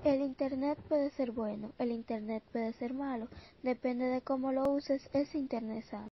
El internet puede ser bueno, el internet puede ser malo, depende de cómo lo uses ese internet sano.